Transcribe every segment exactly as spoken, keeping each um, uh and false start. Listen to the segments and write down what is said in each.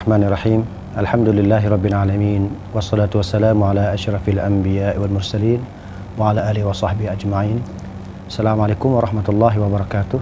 Bismillahirrahmanirrahim. Alhamdulillahirabbil alamin wassalatu wassalamu ala asyrafil anbiya'i wal mursalin wa ala alihi wa sahbihi ajma'in. Assalamualaikum warahmatullahi wabarakatuh.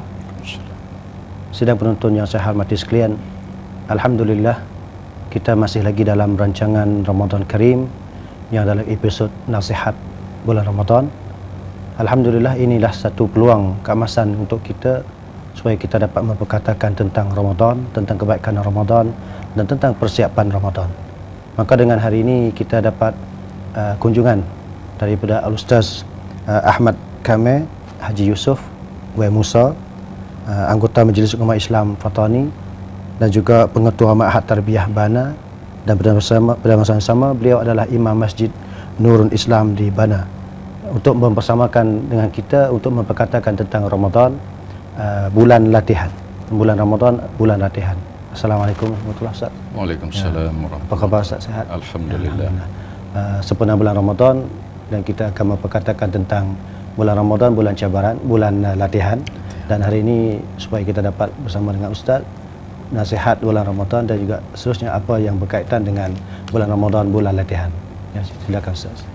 Sidang penonton yang saya hormati sekalian, alhamdulillah kita masih lagi dalam rancangan Ramadan Karim yang dalam episod nasihat bulan Ramadan. Alhamdulillah inilah satu peluang keemasan untuk kita supaya kita dapat memperkatakan tentang Ramadan, tentang kebaikan Ramadan dan tentang persiapan Ramadan. Maka dengan hari ini kita dapat uh, kunjungan daripada Al-Ustaz uh, Ahmad Kamil Haji Yusuf W. Musa, uh, anggota Majlis Ulama Islam Fatani dan juga pengetua Ma'had Tarbiyah Bana, dan bersama bersama sama beliau adalah Imam Masjid Nurul Islam di Bana, untuk mempersamakan dengan kita untuk memperkatakan tentang Ramadan, uh, bulan latihan. Bulan Ramadan, bulan latihan. Assalamualaikum warahmatullahi wabarakatuh. Waalaikumsalam warahmatullahi wabarakatuh. Apa khabar Ustaz, sehat? Alhamdulillah. Ya, uh, sempena bulan Ramadan dan kita akan memperkatakan tentang bulan Ramadan, bulan cabaran, bulan uh, latihan. Dan hari ini supaya kita dapat bersama dengan Ustaz nasihat bulan Ramadan dan juga seterusnya apa yang berkaitan dengan bulan Ramadan, bulan latihan. Ya, silakan Ustaz.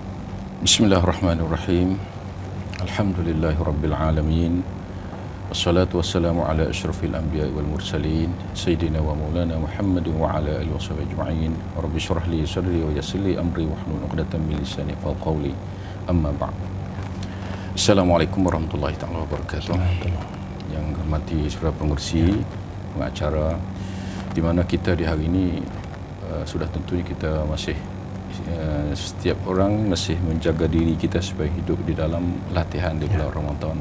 Bismillahirrahmanirrahim. Alhamdulillahirabbil alamin. Wassalatu wassalamu ala asyrafil anbiya'i wal mursalin sayyidina wa maulana Muhammadin wa ala alihi washabihi ajma'in. Rabbi shrah li sadri wa yassir li amri wahlul 'uqdatam min lisani yafqahu qawli. Amma ba'd. Assalamualaikum warahmatullahi taala wabarakatuh. Yang hormati saudara pengerusi, pengacara, di mana kita di hari ini uh, sudah tentunya kita masih uh, setiap orang masih menjaga diri kita supaya hidup di dalam latihan di bulan Ramadan.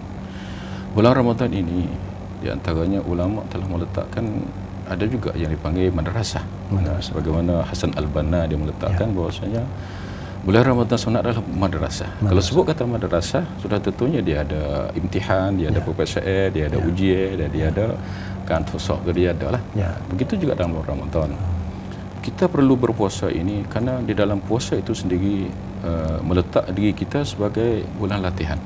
Bulan Ramadan ini, di antaranya ulama telah meletakkan, ada juga yang dipanggil madrasah. Madrasah. Bagaimana Hasan Al-Banna dia meletakkan ya, bahwasanya bulan Ramadan sebenarnya adalah madrasah. madrasah. Kalau sebut kata madrasah, sudah tentunya dia ada imtihan, dia ada ya. P P S E, dia ada ya. ujian, dan dia ada kan fusaq, dia ada lah. Ya. Begitu juga dalam bulan Ramadan. Kita perlu berpuasa ini karena di dalam puasa itu sendiri uh, meletak diri kita sebagai bulan latihan.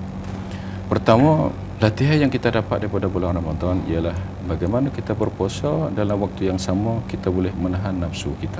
Pertama, latihan yang kita dapat daripada bulan Ramadan ialah bagaimana kita berpuasa dalam waktu yang sama kita boleh menahan nafsu kita.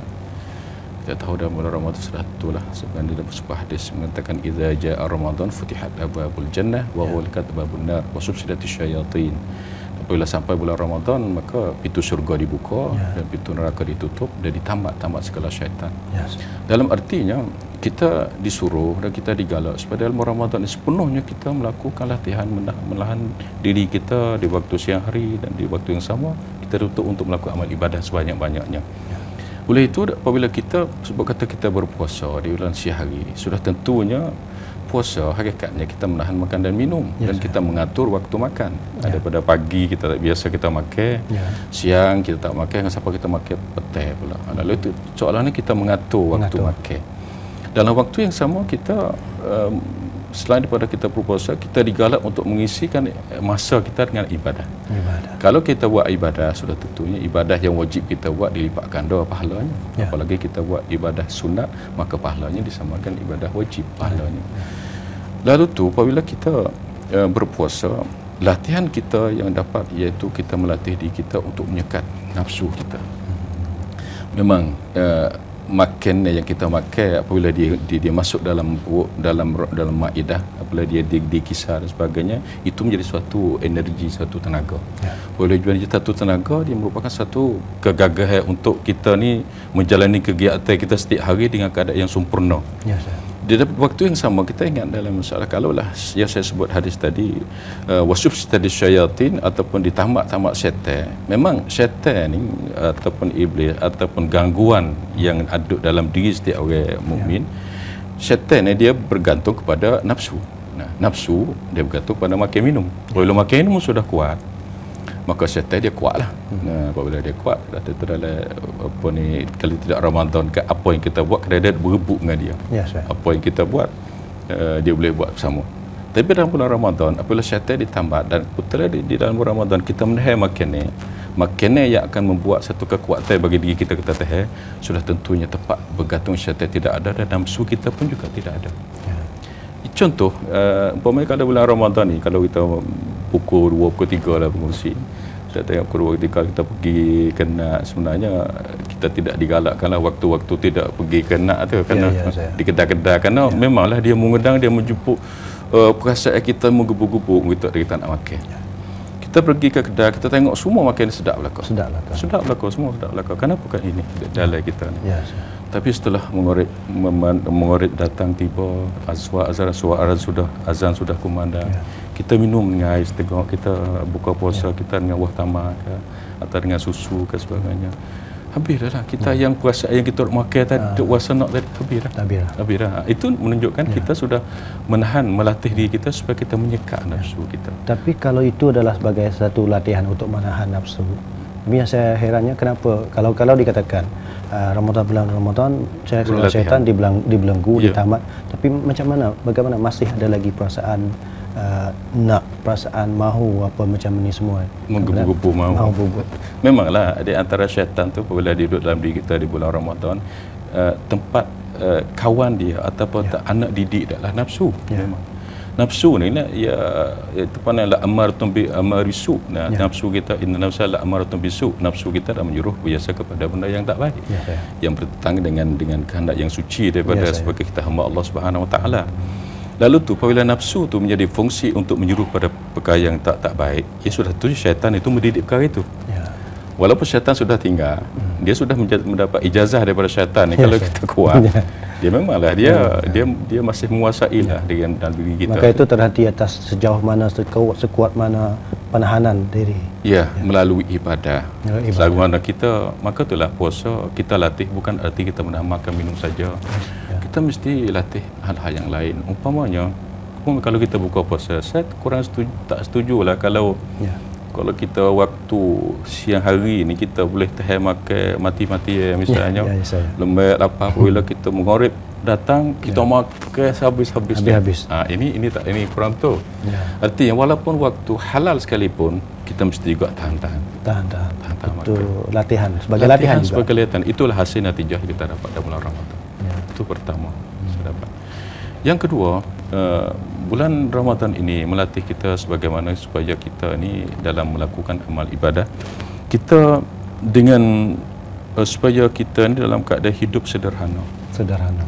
Kita tahu dalam bulan Ramadan sudah itulah sebenarnya dalam sebuah hadis mengatakan idza jaa Ramadan futihat abwabul jannah wa ghulqat babun nar wa subsidatis syayatin. Apabila sampai bulan Ramadan maka pintu syurga dibuka ya. dan pintu neraka ditutup dan ditamat-tamat segala syaitan. Ya. Dalam artinya kita disuruh dan kita digalak supaya dalam Ramadan ini sepenuhnya kita melakukan latihan menahan diri kita di waktu siang hari dan di waktu yang sama kita tutup untuk melakukan amal ibadah sebanyak-banyaknya. Ya. Oleh itu apabila kita sebab kata kita berpuasa di bulan siang hari, sudah tentunya puasa hakikatnya kita menahan makan dan minum ya, dan kita mengatur waktu makan. Ya. Daripada pagi kita tak biasa kita makan, ya. siang kita tak makan, sampai kita makan petang pula. Lalu itu soalannya kita mengatur waktu mengatur. makan. Dalam waktu yang sama kita um, selain daripada kita berpuasa, kita digalak untuk mengisikan masa kita dengan ibadah. ibadah. Kalau kita buat ibadah, sudah tentunya ibadah yang wajib kita buat dilipat ganda pahalanya. Ya. Apalagi kita buat ibadah sunat, maka pahalanya disamakan ibadah wajib pahalanya. Ya. Lalu tu apabila kita uh, berpuasa, latihan kita yang dapat iaitu kita melatih diri kita untuk menyekat nafsu kita. Memang uh, makan yang kita makan apabila dia, dia dia masuk dalam dalam dalam maidah, apabila dia dikisar dan sebagainya, itu menjadi suatu energi, suatu tenaga. Ya. Boleh jadi satu tenaga, dia merupakan satu kegagahan untuk kita ni menjalani kegiatan kita setiap hari dengan keadaan yang sempurna. Ya, di waktu yang sama kita ingat dalam masalah kalaulah yang saya sebut hadis tadi uh, wasub tadi syayatin ataupun ditamak-tamak syaitan. Memang syaitan ni ataupun iblis ataupun gangguan yang ada dalam diri setiap orang mukmin, ya. syaitan ni dia bergantung kepada nafsu. Nah, nafsu dia bergantung kepada makan minum. Kalau makan minum sudah kuat, maka syaitan dia kuatlah. Hmm. Nah, apabila dia kuat, tentu dalam apa ni, kalau tidak Ramadan ke apa yang kita buat, kerana dia berebut dengan dia. Ya, apa yang kita buat, uh, dia boleh buat bersama. Tapi dalam bulan Ramadan, apabila syaitan ditambat dan putera di, di dalam bulan Ramadan kita menahan makan ni, makan ni yang akan membuat satu kekuatan bagi diri kita kita tahan, sudah tentunya tepat bergantung syaitan tidak ada dan nafsu kita pun juga tidak ada. Ya. Contoh, uh, umpamanya kalau bulan Ramadan ni, kalau kita pukul dua, pukul tiga lah pengurusi, Kita tengok ketika kita pergi kena, sebenarnya kita tidak digalakkanlah waktu-waktu tidak pergi kena tu kerana ya, ya, di kedai-kedai, kerana ya. memanglah dia mengundang, dia menjemput uh, perasaan kita menggebu-gebu kita kita nak makan. Ya. Kita pergi ke kedai, kita tengok semua makan sedap belaka. Sedap belaka. Sedap belaka, semua sedap belaka. Kenapa kan ini dalam kita ni? Ya. Tapi setelah mengorek mengorek datang tiba, azwa azan suara sudah azan sudah kumandang. Ya. Kita minum dengan air setengah, kita buka puasa ya. kita dengan buah tamar ke, atau dengan susu ke sebagainya. Habislah kita ya. yang puasa yang kita makan tadi, uh, puasa nak tadi habislah. Habislah. Habislah. Itu menunjukkan ya. kita sudah menahan, melatih diri kita supaya kita menyekat ya. nafsu kita. Tapi kalau itu adalah sebagai satu latihan untuk menahan nafsu, yang saya herannya kenapa kalau kalau dikatakan uh, Ramadan bulan Ramadan saya kalau syaitan dibelang, dibelenggu, ya. ditamat, tapi macam mana, bagaimana masih ada lagi perasaan Uh, nak, perasaan mahu apa macam ni semua, menggebu-gebu mahu. mahu Memanglah di antara syaitan tu apabila dia duduk dalam diri kita di bulan Ramadan, uh, tempat uh, kawan dia ataupun ya. anak didik adalah nafsu. Ya. Memang nafsu ni lah, ya itu panggillah amaratun bi amarisu. Nah, ya. nafsu kita inna nafsa la amaratun bisu. Nafsu kita dah menyuruh biasa kepada benda yang tak baik. Ya, yang bertentangan dengan dengan kehendak yang suci daripada ya, sebagai kita hamba Allah Subhanahu Wa Taala. Lalu tu apabila nafsu tu menjadi fungsi untuk menyuruh pada perkara yang tak tak baik, ya sudah tu syaitan itu mendidik perkara itu. Ya. Walaupun syaitan sudah tinggal, hmm. dia sudah mendapat ijazah daripada syaitan ni. Ya, kalau kita kuat, ya. dia memanglah dia ya. dia dia masih menguasai lah ya. dengan dalam diri kita. Maka itu terhenti atas sejauh mana, sekuat, sekuat mana penahanan diri. Ya, ya. melalui ibadah. Selagi mana kita, maka itulah puasa kita latih bukan arti kita menahan makan minum saja. Ya. Kita mesti latih hal-hal yang lain. Umpamanya, kalau kita buka puasa, saya kurang setuju, tak setuju lah kalau ya. kalau kita waktu siang hari ni kita boleh tahan makan mati-mati misalnya, ya, ya, ya, lembek lapar, apabila kita mengorek datang kita ya. makan habis-habis. Habis-habis. Ha, ini ini tak ini kurang tu. Ya. Artinya walaupun waktu halal sekalipun kita mesti juga tahan-tahan. Tahan-tahan. Tahan-tahan itu makan. latihan sebagai latihan, latihan juga. Sebagai latihan. Itulah hasil natijah yang kita dapat dalam bulan Ramadan. Ya. Itu pertama. Hmm. Saya dapat. Yang kedua, uh, bulan Ramadan ini melatih kita sebagaimana supaya kita ni dalam melakukan amal ibadah, kita dengan uh, supaya kita ni dalam keadaan hidup sederhana. Sederhana.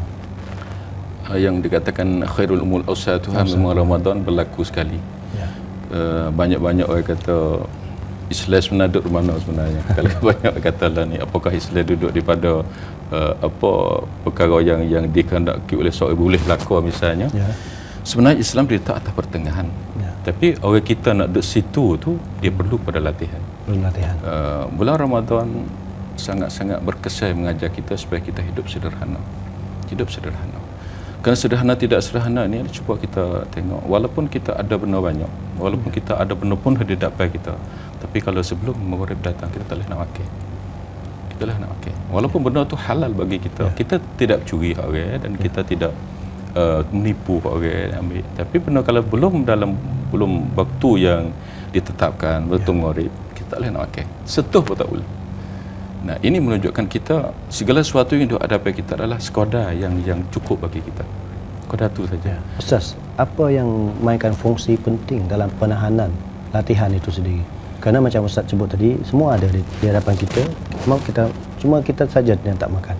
Uh, yang dikatakan khairul umul awsatuha, memang Ramadan berlaku sekali. Ya. Uh, banyak-banyak orang kata Islam sebenarnya duduk di mana sebenarnya. Kalau banyak kata lah ni, apakah Islam duduk di pada uh, apa perkara yang yang dikehendaki oleh seorang boleh berlaku misalnya. Ya. Sebenarnya Islam dia tak atas pertengahan. Ya. Tapi orang kita nak duduk situ tu dia perlu pada latihan. Perlu latihan. Uh, bulan Ramadan sangat-sangat berkesan mengajar kita supaya kita hidup sederhana. Hidup sederhana. Kerana sederhana tidak sederhana ni cuba kita tengok, walaupun kita ada benda banyak, walaupun ya. kita ada benda pun di depan kita, tapi kalau sebelum maghrib datang kita tak boleh nak makan. Kita lah nak makan. Walaupun benda tu halal bagi kita, ya. kita tidak curi orang dan ya. kita tidak uh, menipu orang ambil. Tapi benda kalau belum dalam belum waktu yang ditetapkan betul ya. maghrib, kita tak boleh nak makan. Setuh pun tak boleh. Nah, ini menunjukkan kita segala sesuatu yang dihadapi kita adalah sekadar yang yang cukup bagi kita. Sekadar tu saja. Ustaz, apa yang mainkan fungsi penting dalam penahanan latihan itu sendiri? Kerana macam Ustaz sebut tadi, semua ada di, di hadapan kita. Cuma kita cuma kita saja yang tak makan.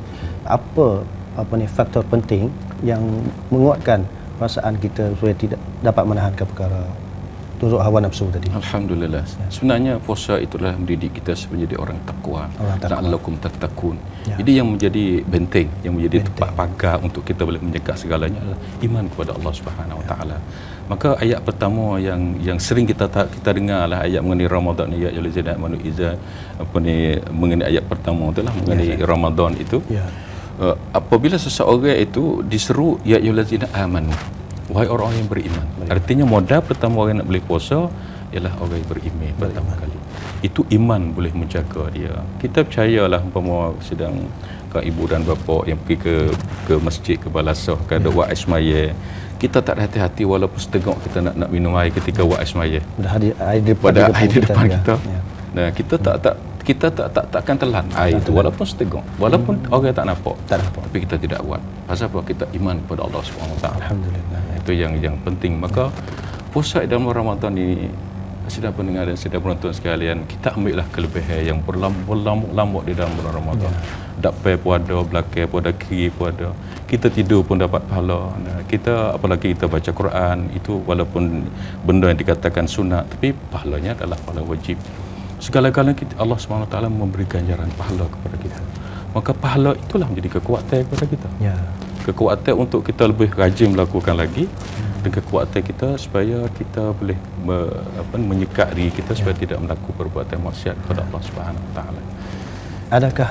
Apa apa ni faktor penting yang menguatkan perasaan kita supaya tidak dapat menahankan perkara turut hawa nafsu tadi? Alhamdulillah. Ya. Sebenarnya puasa itulah mendidik kita menjadi orang takwa. La'allakum tattaqun. Ya. Jadi yang menjadi benteng, yang menjadi benteng. tempat pagar untuk kita boleh menjaga segalanya adalah iman kepada Allah Subhanahu Wa Taala. Maka ayat pertama yang yang sering kita kita dengarlah ayat mengenai Ramadan ni, ya ayyuhallazina amanu iza apa ni mengenai ayat pertama itulah mengenai ya, Ramadan itu. Ya. Uh, apabila seseorang itu diseru ya ayyuhallazina amanu, wahai orang yang beriman. beriman. Artinya modal pertama orang nak boleh puasa ialah orang yang beriman, beriman pertama kali. Itu iman boleh menjaga dia. Kita percayalah umpama sedang kau ibu dan bapa yang pergi ke ke masjid ke balasah ke ada ya. wa'id semaya. Kita tak hati-hati walaupun setengah kita nak nak minum air ketika ya. wa'id semaya. Air di depan, Pada air di depan kita. kita. Ya. Nah, kita tak tak kita tak tak takkan telan air itu walaupun setengah, walaupun hmm. orang tak nampak, tak nampak, tapi kita tidak buat. Pasal apa? Kita iman kepada Allah Subhanahu Wa Taala. Alhamdulillah. Itu yang yang penting. Maka puasa dalam Ramadan ini Sedang pendengar dan sedang penonton sekalian, kita ambillah kelebihan yang berlamuk-lamuk di dalam bulan Ramadan. Ya. Dapat puada, belakang puada, kiri puada. Kita tidur pun dapat pahala. Nah, kita apalagi kita baca Quran, itu walaupun benda yang dikatakan sunat, tapi pahalanya adalah pahala wajib. Segala-galanya kita, Allah subhanahu wa taala memberi ganjaran pahala kepada kita. Maka pahala itulah menjadi kekuatan kepada kita. Ya. Kekuatan untuk kita lebih rajin melakukan lagi. Dan kekuatan kita supaya kita boleh me, apa, menyekat diri kita ya. Supaya tidak melakukan perbuatan maksiat kepada Allah Subhanahu Wa Taala. Adakah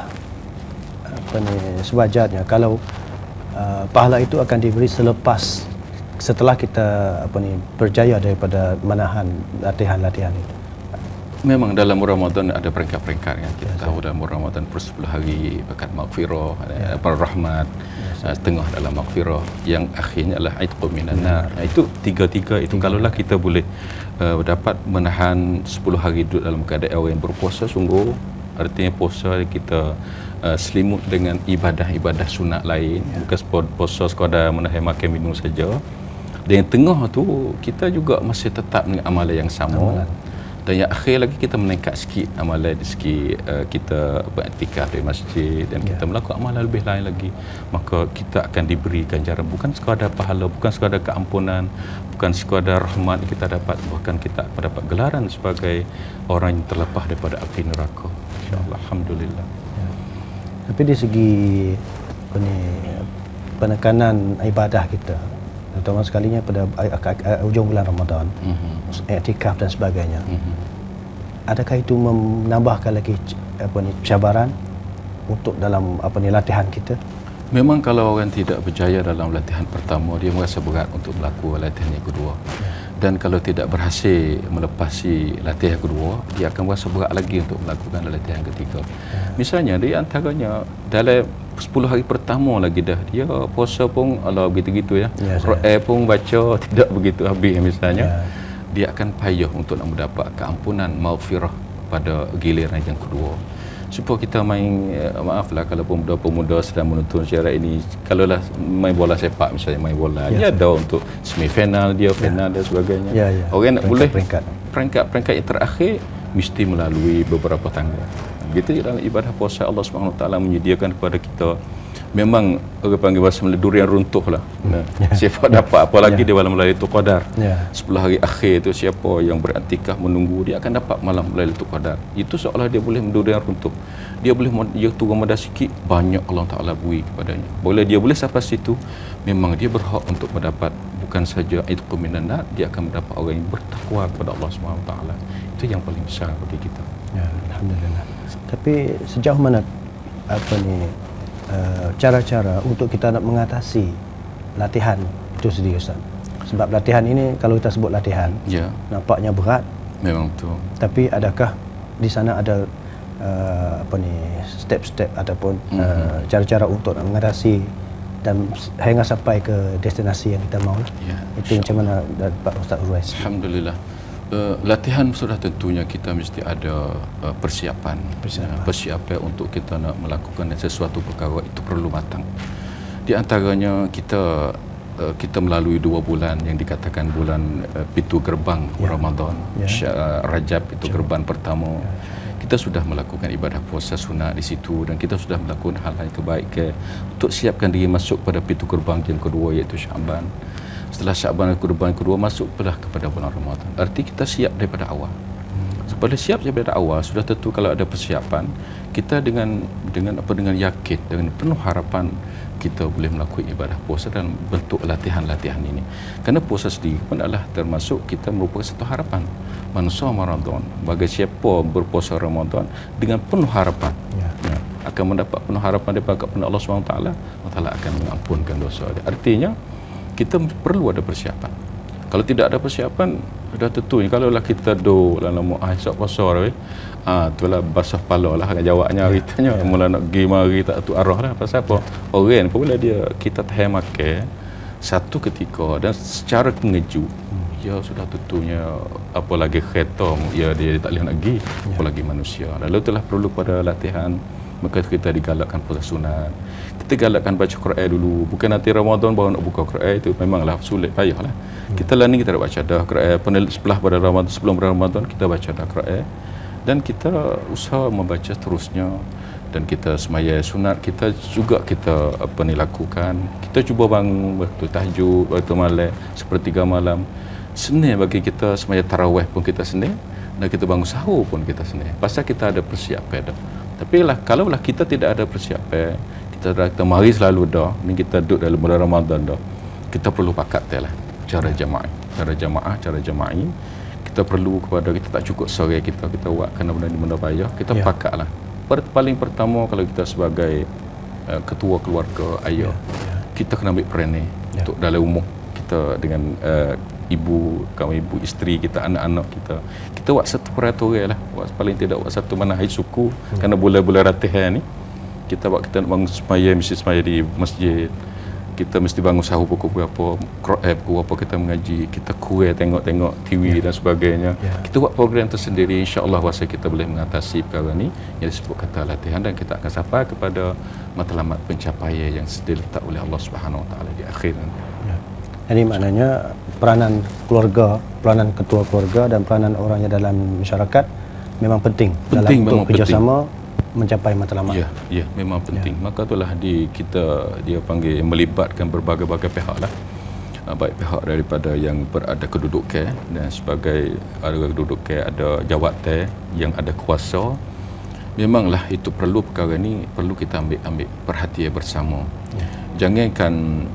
apa ni sewajarnya kalau uh, pahala itu akan diberi selepas setelah kita apa ni berjaya daripada menahan latihan-latihan itu? Memang dalam Ramadan ada peringkat-peringkat yang kita ya, tahu dalam Ramadan per sepuluh hari bakat maghfirah, ya. Ada rahmat, ya. Setengah dalam maghfirah, yang akhirnya adalah aitqu minan nar. Ya. Itu tiga-tiga itu tiga. Kalaulah kita boleh uh, dapat menahan sepuluh hari duduk dalam keadaan orang yang berpuasa, sungguh artinya puasa kita uh, selimut dengan ibadah-ibadah sunat lain, ya. Bukan puasa sekadar menahan makan minum saja. Dan yang tengah tu kita juga masih tetap dengan amalan yang sama. Amalan. Dan yang akhir lagi kita meningkat sikit amalan di segi uh, kita beriktikaf di masjid dan yeah. kita melakukan amalan lebih lain lagi, maka kita akan diberi ganjaran bukan sekadar pahala, bukan sekadar keampunan, bukan sekadar rahmat kita dapat, bahkan kita dapat gelaran sebagai orang yang terlepas daripada api neraka. Insya-Allah, alhamdulillah. Ya. Tapi di segi apa ni, penekanan ibadah kita, terutama sekalinya pada ujung bulan Ramadan, mm-hmm. iktikaf dan sebagainya. Mm-hmm. Adakah itu menambahkan lagi apa ni cabaran untuk dalam apa ni latihan kita? Memang kalau orang tidak berjaya dalam latihan pertama, dia merasa berat untuk melakukan latihan yang kedua. Ya. Dan kalau tidak berhasil melepasi latihan kedua, dia akan merasa berat lagi untuk melakukan latihan ketiga. Ya. Misalnya di antaranya dalam sepuluh hari pertama lagi dah dia puasa pun ala begitu-gitu ya. ya Quran pun baca tidak begitu habis misalnya. Ya. Dia akan payah untuk nak mendapat keampunan maghfirah pada giliran yang kedua. Supaya kita main eh, maaflah kalau pemuda-pemuda sedang menonton siaran ini, kalaulah main bola sepak misalnya, main bola ya, dia ada untuk semifinal dia, final ya. Dan sebagainya. Ya, ya. Orang nak boleh peringkat-peringkat yang terakhir mesti melalui beberapa tangga. Begitu dalam ibadah puasa, Allah Subhanahu Wa Taala menyediakan kepada kita memang orang panggil bahasa Melayu durian runtuh lah. Nah, yeah. Siapa dapat apa lagi yeah. di malam Lailatul Qadar. Yeah. sepuluh hari akhir itu siapa yang beriktikaf menunggu, dia akan dapat malam Lailatul Qadar. Itu seolah dia boleh durian runtuh. Dia boleh dia turun modal sikit, banyak Allah Taala beri kepadanya. Boleh dia boleh sampai situ, memang dia berhak untuk mendapat bukan saja aitqu minan nar, dia akan mendapat orang yang bertakwa kepada Allah Subhanahu Wa Taala. Itu yang paling besar bagi kita. Ya, alhamdulillah. Tapi sejauh mana apa ni uh, cara-cara untuk kita nak mengatasi latihan itu sendiri, Ustaz? Sebab latihan ini kalau kita sebut latihan, ya. Nampaknya berat. Memang betul. Tapi adakah di sana ada uh, apa ni step-step ataupun mm-hmm. uh, cara-cara untuk nak mengatasi dan hingga sampai ke destinasi yang kita mahu? Ya, itu macam mana Pak Ustaz Uwais? Alhamdulillah. Uh, latihan sudah tentunya kita mesti ada uh, persiapan. Persiapan. Uh, persiapan untuk kita nak melakukan sesuatu perkara itu perlu matang. Di antaranya kita uh, kita melalui dua bulan yang dikatakan bulan uh, pintu gerbang ya. Ramadan, ya. Syah, Rajab itu gerbang pertama. Ya. Kita sudah melakukan ibadah puasa sunat di situ dan kita sudah melakukan hal-hal kebaikan untuk siapkan diri masuk pada pintu gerbang yang kedua iaitu Syaban. Setelah Syaban gerbang kedua masuk pelah kepada bulan Ramadan. Arti kita siap daripada awal. Supaya siap daripada awal sudah tentu kalau ada persiapan, kita dengan dengan apa dengan yakin, dengan penuh harapan kita boleh melakukan ibadah puasa dalam bentuk latihan-latihan ini. Kerana puasa sendiri pun adalah termasuk kita merupakan satu harapan. Man shoma Ramadan, bagi siapa berpuasa Ramadan dengan penuh harapan, ya. Ya, akan mendapat penuh harapan daripada Allah Subhanahu Wa Taala, Allah Taala akan mengampunkan dosa dia. Artinya kita perlu ada persiapan. Kalau tidak ada persiapan, sudah tentu kalaulah kita do dalam ah esok puasa weh, ah itulah basah pala lah jawabnya hari tanya ya. Mula nak pergi mari tak tu arah lah pasal apa? Orang pula dia kita tahan makan satu ketika dan secara kengejut, hmm. ya sudah tentunya apalagi kereta ya dia tak boleh nak pergi, ya. Apalagi manusia. Lalu itulah perlu pada latihan maka kita digalakkan puasa sunat. Kita galakkan baca Quran dulu. Bukan nanti Ramadan baru nak buka Quran, itu memanglah sulit, payahlah. Hmm. Kita lah ni kita dah baca dah Quran. Setelah pada Ramadan, sebelum Ramadan kita baca dah Quran. Dan kita usaha membaca terusnya. Dan kita semaya sunat, kita juga kita apa ni lakukan. Kita cuba bangun waktu tahajud, waktu malam, sepertiga malam. Senin bagi kita semaya tarawih pun kita Senin, dan kita bangun sahur pun kita Senin. Pasal kita ada persiapan dah. Tapi lah kalau lah kita tidak ada persiapan, kita dah kita mari selalu dah, ni kita duduk dalam bulan Ramadan dah. Kita perlu pakat lah cara jamaah, cara jamaah, cara jama'i. Kita perlu kepada kita tak cukup sore kita kita buat kerana benda ni benda payah, kita ya. Pakatlah. Per, paling pertama kalau kita sebagai uh, ketua keluarga ayah, ya. Ya. Kita kena ambil peran ni ya. Untuk dalam umur kita dengan uh, ibu, kaum ibu, isteri kita, anak-anak kita. Kita buat satu peraturan lah, buat paling tidak buat satu manhaj suku hmm. kerana bulan-bulan ratihan ni kita buat kita nak bangun semaya, mesti semaya di masjid. Kita mesti bangun sahur pukul berapa, Quran pukul berapa kita mengaji, kita kuih tengok-tengok T V yeah. dan sebagainya. Yeah. Kita buat program tersendiri, insya-Allah rasa kita boleh mengatasi perkara ni yang disebut kata latihan, dan kita akan sampai kepada matlamat pencapaian yang sudah diletak oleh Allah Subhanahu Wa Taala di akhir nanti. Yeah. Jadi maknanya peranan keluarga, peranan ketua keluarga dan peranan orangnya dalam masyarakat memang penting, penting dalam untuk kerjasama mencapai matlamat. Ya, ya, memang penting. Ya. Maka itulah di kita dia panggil melibatkan berbagai-bagai pihak lah. Baik pihak daripada yang berada kedudukan dan sebagai ada kedudukan, ada jawatan yang ada kuasa. Memanglah itu perlu perkara ni perlu kita ambil ambil perhatian bersama. Ya. Jangankan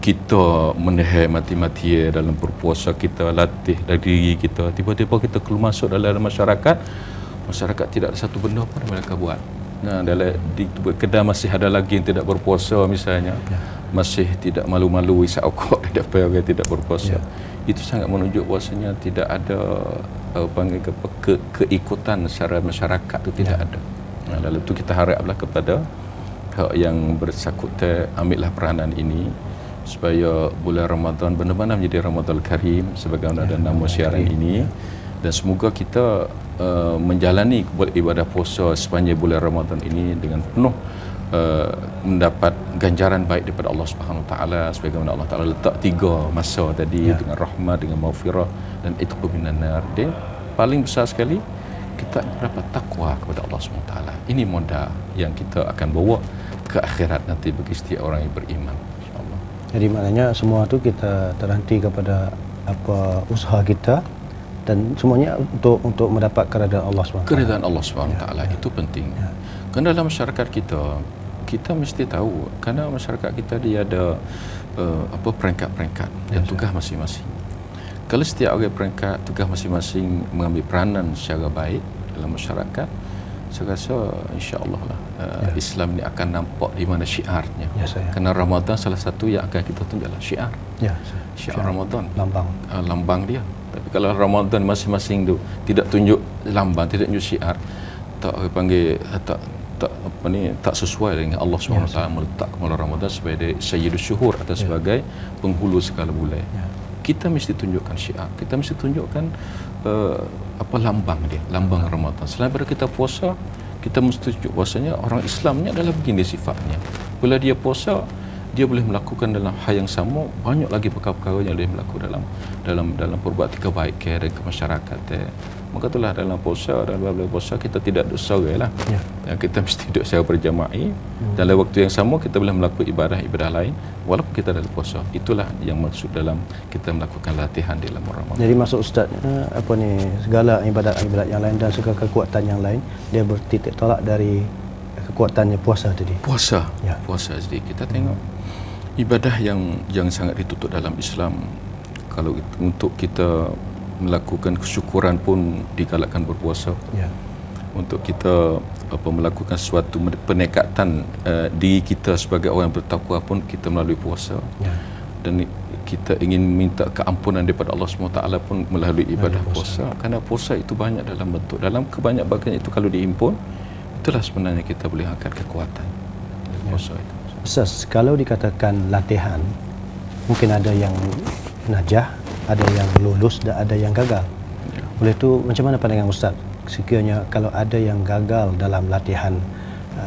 kita menahan mati-mati dalam berpuasa, kita latih dari diri kita, tiba-tiba kita keluar masuk dalam masyarakat, masyarakat tidak ada satu benda pun mereka buat. Nah, dalam di kedai masih ada lagi yang tidak berpuasa misalnya, ya. Masih tidak malu-malu isap okok tidak apa orang tidak berpuasa. Ya. Itu sangat menunjuk bahasanya tidak ada uh, panggil ke, ke, keikutan secara masyarakat itu tidak ya. Ada. Nah, lalu itu kita haraplah kepada pihak yang bersangkutan ambillah peranan ini supaya bulan Ramadan benar-benar menjadi Ramadan Karim sebagaimana ya, ada nama siaran ini. Dan semoga kita uh, menjalani ibadah puasa sepanjang bulan Ramadan ini dengan penuh uh, mendapat ganjaran baik daripada Allah Subhanahu Wa Taala, sebagaimana Allah Taala letak tiga masa tadi ya. Dengan rahmat, dengan maghfirah dan itqu minan nar. Dan paling besar sekali kita dapat takwa kepada Allah Subhanahu Wa Taala. Ini modal yang kita akan bawa ke akhirat nanti bagi setiap orang yang beriman, insya-Allah. Jadi maknanya semua tu kita terhenti kepada apa usaha kita, dan semuanya untuk untuk mendapat keredaan Allah Subhanahu Wa Taala. Keredaan Allah Subhanahu Wa Taala ya, itu penting. Ya. Kerana dalam masyarakat kita, kita mesti tahu kerana masyarakat kita dia ada uh, apa peringkat-peringkat ya, dan tugas masing-masing. Kalau setiap orang peringkat tugas masing-masing mengambil peranan secara baik dalam masyarakat, saya rasa insya-Allah lah uh, ya. Islam ni akan nampak di mana syiarnya. Ya, kerana Ramadan salah satu yang akan kita tunjuklah syiar. Ya, syiar, syiar Ramadan, lambang. Uh, lambang dia. Tapi kalau Ramadan masing-masing tu tidak tunjuk lambang, tidak tunjuk syiar, tak panggil tak tak apa ni tak sesuai dengan Allah Subhanahu Wa Taala meletak bulan Ramadan sebagai sayyidus syuhur atau sebagai penghulu segala bulan. Ya. Kita mesti tunjukkan syiar, kita mesti tunjukkan uh, apa lambang dia, lambang Ramadan. Selain daripada kita puasa, kita mesti tunjuk bahasanya orang Islam ni adalah begini sifatnya. Bila dia puasa, dia boleh melakukan dalam hal yang sama banyak lagi perkara-perkara yang dia melakukan dalam dalam dalam perbuatan kebaikan dan ke masyarakat. Maka itulah dalam puasa, dalam bulan puasa kita tidak duduk sore lah. Ya. Ya, kita mesti duduk secara berjamaah. Hmm. Dalam waktu yang sama kita boleh melakukan ibadah-ibadah lain walaupun kita dalam puasa. Itulah yang maksud dalam kita melakukan latihan di dalam Ramadan. Jadi maksud Ustaz apa ni segala ibadat-ibadat yang lain dan segala kekuatan yang lain dia bertitik tolak dari kekuatannya puasa tadi. Puasa. Ya. Puasa jadi kita tengok hmm. ibadah yang yang sangat ditutup dalam Islam, kalau itu, untuk kita melakukan kesyukuran pun digalakkan berpuasa. Ya. Untuk kita apa melakukan suatu penekatan uh, diri kita sebagai orang bertakwa pun kita melalui puasa. Ya. Dan kita ingin minta keampunan daripada Allah Subhanahu Wa Taala pun melalui ibadah puasa. puasa. Kerana puasa itu banyak dalam bentuk, dalam kebanyak bagian itu kalau dihimpun, itulah sebenarnya kita boleh angkat kekuatan puasa itu. Ustaz, kalau dikatakan latihan, mungkin ada yang najah, ada yang lulus dan ada yang gagal. Ya. Oleh itu, macam mana pandangan Ustaz sekiranya kalau ada yang gagal dalam latihan uh,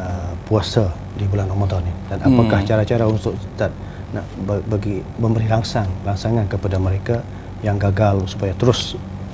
puasa di bulan Ramadan ni, dan apakah Hmm. cara-cara untuk Ustaz nak ba- bagi memberi langsang langsangan kepada mereka yang gagal supaya terus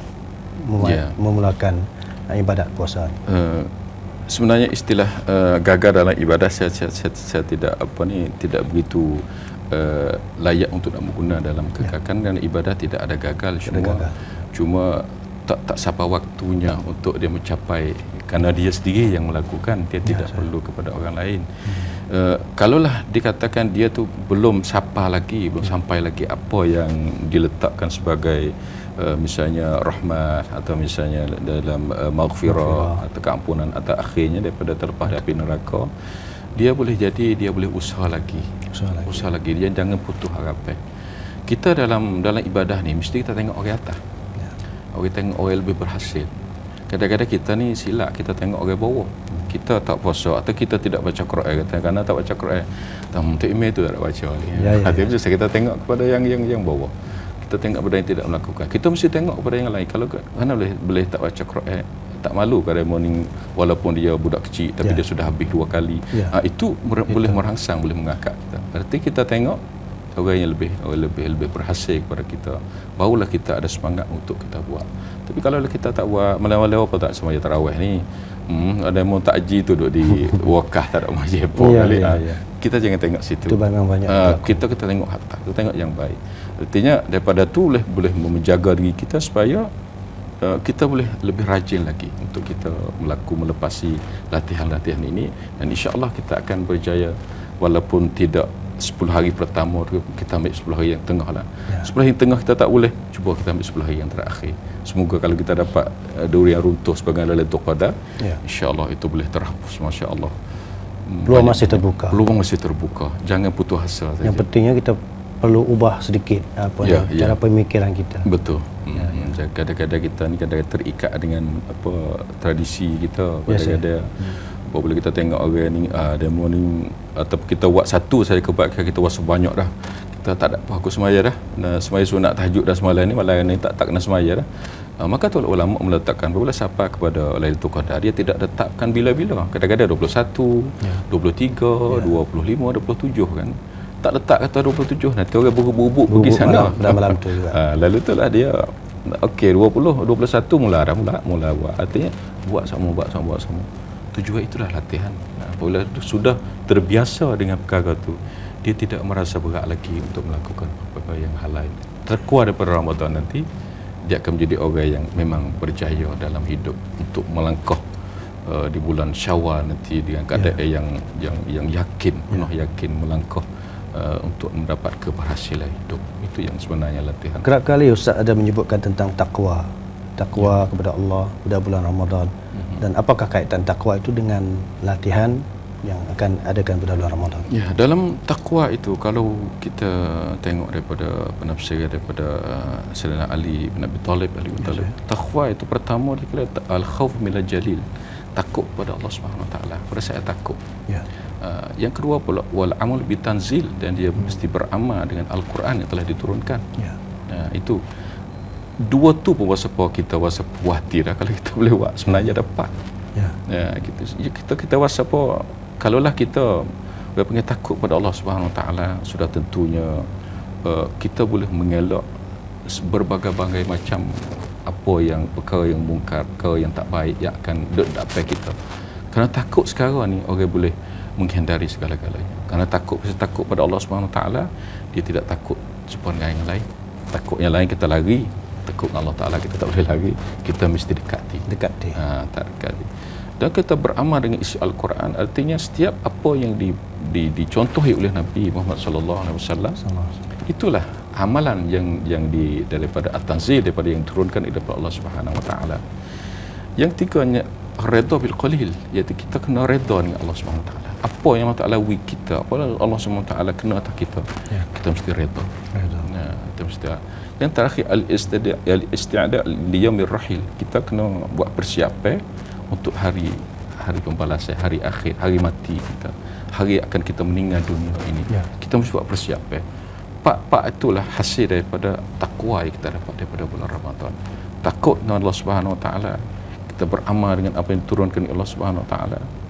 memu- Ya. memulakan uh, ibadat puasa ni? Uh, sebenarnya istilah uh, gagal dalam ibadah saya, saya, saya, saya tidak apa ni tidak begitu uh, layak untuk nak guna dalam kekakalan, dan ibadah tidak ada gagal, Tidak cuma gagal. cuma tak tak sampai waktunya untuk dia mencapai, kerana dia sendiri yang melakukan, dia tidak saya. perlu kepada orang lain. Uh, kalaulah dikatakan dia tu belum sampai lagi, belum sampai lagi apa yang diletakkan sebagai uh, misalnya rahmat, atau misalnya dalam uh, maghfirah atau keampunan atau akhirnya daripada terlepas dari api neraka, dia boleh jadi dia boleh usaha lagi. Usaha lagi. Usaha lagi. Dia jangan putus harapan. Kita dalam dalam ibadah ni mesti kita tengok orang atas. Ya. Orang tengok orang lebih berhasil. Kadang-kadang kita ni silap, kita tengok orang bawah. Kita tak puasa atau kita tidak baca Quran, kata kerana tak baca Quran, tak untuk email tu tak baca ni. Ya, ya, Tapi ya. kita tengok kepada yang yang yang bawah. Kita tengok kepada yang tidak melakukan. Kita mesti tengok kepada yang lain. Kalau kerana boleh boleh tak baca Quran, tak malu pada morning walaupun dia budak kecil tapi Ya. dia sudah habis dua kali. Ya. Ha, itu mer- boleh merangsang, boleh mengangkat kita. Berarti kita tengok orang yang lebih orang lebih lebih berhasil kepada kita, barulah kita ada semangat untuk kita buat. Tapi kalau kita tak buat, malam-malam apa tak semaya tarawih ni, hmm, ada yang mau takji tu duduk di wakah tak ada masjid apa Ya, kali. ya, Ha, ya. kita jangan tengok situ. Itu memang banyak Ha, berlaku. kita kita tengok harta, kita tengok yang baik. Artinya daripada tu boleh boleh menjaga diri kita supaya uh, kita boleh lebih rajin lagi untuk kita melaku melepasi latihan-latihan ini, dan insya-Allah kita akan berjaya walaupun tidak sepuluh hari pertama tu, kita ambil sepuluh hari yang tengah lah. Ya. sepuluh hari yang tengah kita tak boleh, cuba kita ambil sepuluh hari yang terakhir. Semoga kalau kita dapat uh, duri yang runtuh sebagai Lailatul Qadar, Ya. insya-Allah itu boleh terhapus, masya-Allah. Hmm, Peluang banyak- masih terbuka. Peluang masih terbuka. Jangan putus asa saja. Yang pentingnya kita perlu ubah sedikit apa Ya, ni, ya. cara pemikiran kita. Betul. Ya, ya. Kadang-kadang kita ni kadang terikat dengan apa tradisi kita. Ya, saya. Kadang-kadang apabila kita tengok orang ni ah, demo ni, atau kita buat satu saja kebaikan, kita buat sebanyak dah. Kita tak ada apa aku semaya dah. Nah, semaya sunat tahajud dah semalam ni, malam ni tak tak kena semaya dah. Ah, maka tu ulama meletakkan apabila siapa kepada Lailatul Qadar, dia tidak letakkan bila-bila. Kadang-kadang dua puluh satu, Ya. dua puluh tiga, dua puluh lima, dua puluh tujuh kan. Tak letak kata dua puluh tujuh, nanti orang bubuk-bubuk pergi Bubuk sana. malam- dalam malam tu juga. Ha, lalu tu lah dia okey dua puluh, dua puluh satu mula dah mula mula buat. Artinya buat sama buat sama buat sama. Tujuan itulah latihan. Nah, apabila sudah terbiasa dengan perkara tu, dia tidak merasa berat lagi untuk melakukan apa-apa yang hal lain. Terkuat daripada Ramadan nanti, dia akan menjadi orang yang memang berjaya dalam hidup untuk melangkah uh, di bulan Syawal nanti dengan keadaan Ya. yang yang yang yakin, penuh yakin melangkah uh, untuk mendapat keberhasilan hidup. Itu yang sebenarnya latihan. Kerap kali Ustaz ada menyebutkan tentang takwa. Takwa kepada Allah pada bulan Ramadan. Dan apakah kaitan takwa itu dengan latihan yang akan adakan pada bulan Ramadan? Ya, dalam takwa itu kalau kita tengok daripada penafsiran daripada uh, Sayyidina Ali bin Abi Talib Ali bin Talib, takwa itu pertama dia kata al-khauf minal jalil, takut pada Allah Subhanahu Wa Taala, pada saya takut. Ya. Uh, yang kedua pula wal amal bitanzil, dan dia mesti beramal dengan Al-Quran yang telah diturunkan. Ya. Uh, itu dua tu pun wasa kita wasa puas hati dah kalau kita boleh buat. Sebenarnya dapat. Ya. Ya, kita ya, kita kita wasa apa, kalaulah kita berpengen takut pada Allah Subhanahu Wa Taala, sudah tentunya uh, kita boleh mengelak berbagai-bagai macam apa yang perkara yang mungkar, perkara yang tak baik yang akan dapat kita. Kerana takut sekarang ni orang boleh menghindari segala-galanya. Kerana takut, bisa takut pada Allah Subhanahu Wa Taala, dia tidak takut sepanjang yang lain. Takut yang lain kita lari, takut Allah Taala kita tak boleh lari, kita mesti dekati. Dekati. Ha, tak dekati. Dan kita beramal dengan isi Al-Quran, artinya setiap apa yang di, di, dicontohi oleh Nabi Muhammad sallallahu alaihi wasallam, itulah amalan yang yang di daripada at-tanzil, daripada yang turunkan daripada Allah Subhanahu Wa Taala. Yang tiganya redha bil qalil, iaitu kita kena redha dengan Allah Subhanahu Wa Taala. Apa yang Allah Taala wi kita, apa Allah Subhanahu Wa Taala kena atas kita, Ya. kita mesti redha. Redha. Ya, kita mesti. Yang terakhir al-isti'da' al-isti'da' li yaumir rahil. Kita kena buat persiapan untuk hari hari pembalasan, hari akhir, hari mati kita. Hari akan kita meninggal dunia ini. Ya. Kita mesti buat persiapan. Pak-pak itulah hasil daripada takwa yang kita dapat daripada bulan Ramadan. Takut dengan Allah Subhanahu Wa Taala. Kita beramal dengan apa yang diturunkan oleh Allah Subhanahu Wa Taala.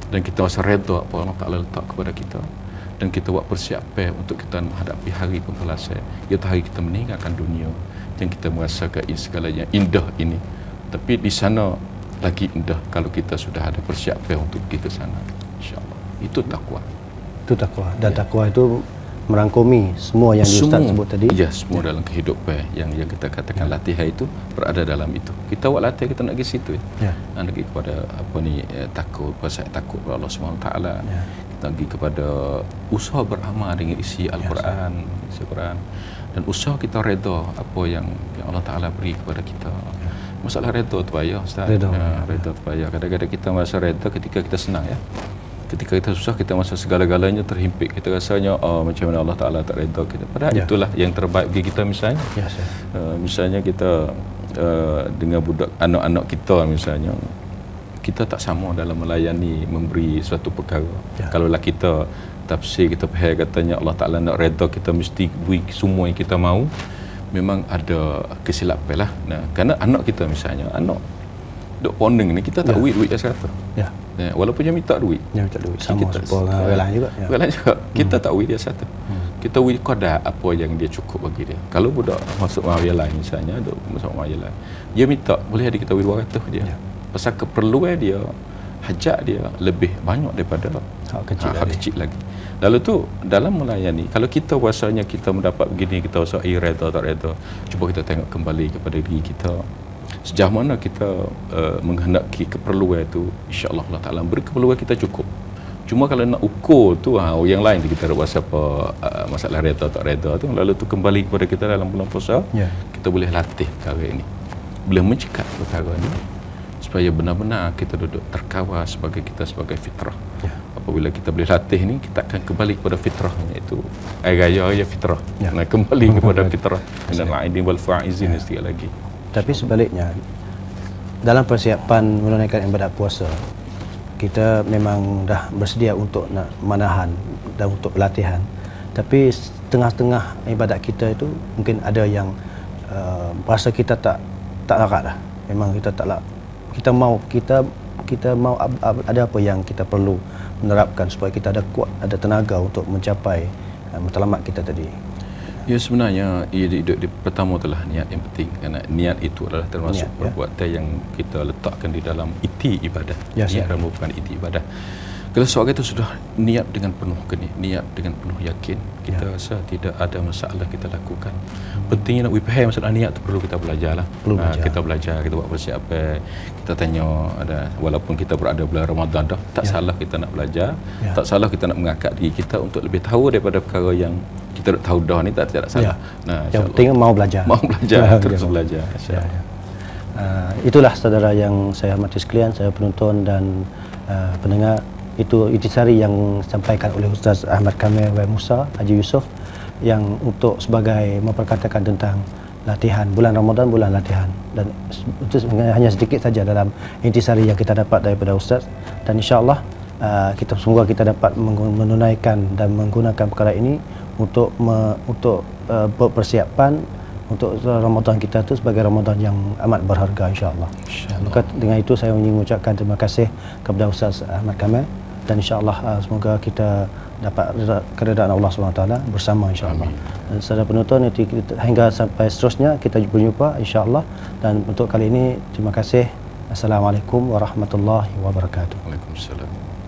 dan kita rasa redha apa Allah Taala letak kepada kita, dan kita buat persiapan untuk kita menghadapi hari pembalasan, iaitu hari kita meninggalkan dunia, dan kita merasakan segala yang indah ini. Tapi di sana lagi indah kalau kita sudah ada persiapan untuk pergi ke sana, insya-Allah. Itu takwa. Itu takwa. Dan ya. takwa itu merangkumi semua yang semua, Ustaz sebut tadi. Ya, semua ya. Dalam kehidupan yang yang kita katakan ya. Latihan itu berada dalam itu. Kita buat latihan, kita nak pergi situ ya. Nak pergi kepada apa ni eh, takut, pasal takut kepada Allah Subhanahu Wa Taala. Ya. Kita pergi kepada usaha beramal dengan isi Al-Quran, ya, isi Al-Quran, dan usaha kita redha apa yang, yang Allah Taala beri kepada kita. Ya. Masalah redha tu payah Ustaz. Redha ya, redha tu payah. Kadang-kadang kita merasa redha ketika kita senang ya. Ketika kita susah, kita masa segala-galanya terhimpit, kita rasanya oh, macam mana Allah Ta'ala tak redha kita. Padahal ya. Itulah yang terbaik bagi kita misalnya. Ya, uh, misalnya kita uh, dengan budak anak-anak kita misalnya, kita tak sama dalam melayani, memberi suatu perkara. Ya. Kalaulah kita tafsir, kita faham katanya Allah Ta'ala nak redha kita mesti beri semua yang kita mahu, memang ada kesilapan lah. Nah, kerana anak kita misalnya, anak duk pondeng ni, kita tak ya. duit duit dia sekata. Ya. Ya, walaupun dia minta duit. Dia minta duit. Sama kita, orang lain juga. Ya. Orang lain juga. Kita hmm. tak duit dia satu. Hmm. Kita duit qada apa yang dia cukup bagi dia. Kalau budak masuk mahal lain misalnya, duk masuk mahal lain, dia minta, boleh ada kita duit dua ratus dia. Ya. Pasal keperluan dia, hajat dia lebih banyak daripada hak kecil, ha, hak kecil lagi. Lalu tu dalam melayani, kalau kita rasanya kita mendapat begini, kita rasa eh redha tak redha, cuba kita tengok kembali kepada diri kita. Sejauh mana kita uh, menghendaki keperluan itu, insya-Allah Allah Taala beri keperluan kita cukup. Cuma kalau nak ukur tu ha, yang lain kita rasa apa uh, masalah redha tak redha tu, lalu tu kembali kepada kita dalam bulan puasa, yeah. kita boleh latih perkara ini, boleh mencegah perkara ini supaya benar-benar kita duduk terkawal sebagai kita sebagai fitrah. Yeah. Apabila kita boleh latih ni, kita akan kembali kepada fitrahnya, itu air raya raya fitrah. Yeah. Nah, kembali kepada fitrah. Dan ma'idin wal fa'izin yeah. sekali lagi. Tapi sebaliknya, dalam persiapan menunaikan ibadat puasa, kita memang dah bersedia untuk nak manahan dan untuk latihan. Tapi tengah-tengah ibadat kita itu mungkin ada yang uh, rasa kita tak tak larat dah. Memang kita tak larat. Kita mau kita kita mau ab, ab, ada apa yang kita perlu menerapkan supaya kita ada kuat, ada tenaga untuk mencapai uh, matlamat kita tadi. Ya, sebenarnya ia di, di, di, pertama itulah niat yang penting, kerana niat itu adalah termasuk niat, perbuatan ya. Yang kita letakkan di dalam iti ibadah. Ya, niat adalah merupakan iti ibadah. Kalau seorang itu sudah niat dengan penuh keni, niat dengan penuh yakin, kita ya. rasa tidak ada masalah kita lakukan. Hmm. Pentingnya nak faham maksud niat itu perlu kita belajar lah. Perlu ha, belajar. Kita belajar, kita buat persiapan, kita tanya ada, walaupun kita berada bulan Ramadan dah, tak ya. salah kita nak belajar, ya. tak salah kita nak mengangkat diri kita untuk lebih tahu daripada perkara yang kita tahu dah ni, tak tidak salah. Ya. Nah, yang penting mau belajar. Mau belajar, terus ya, belajar. Ya, ya. Uh, itulah saudara yang saya hormati sekalian, saya penonton dan uh, pendengar. Itu intisari yang disampaikan oleh Ustaz Ahmad Kamil W. Musa Haji Yusof, yang untuk sebagai memperkatakan tentang latihan bulan Ramadan, bulan latihan, dan itu hanya sedikit saja dalam intisari yang kita dapat daripada Ustaz. Dan insya-Allah uh, kita semoga kita dapat menunaikan dan menggunakan perkara ini untuk me, untuk uh, persiapan untuk Ramadan kita itu sebagai Ramadan yang amat berharga, insya-Allah. Insya Maka dengan itu saya ingin mengucapkan terima kasih kepada Ustaz Ahmad Kamil, dan insya-Allah uh, semoga kita dapat keredaan Allah subhanahu wa taala bersama, insya-Allah. Dan saudara penonton, hingga sampai seterusnya kita berjumpa, insya-Allah. Dan untuk kali ini terima kasih. Assalamualaikum warahmatullahi wabarakatuh. Waalaikumsalam.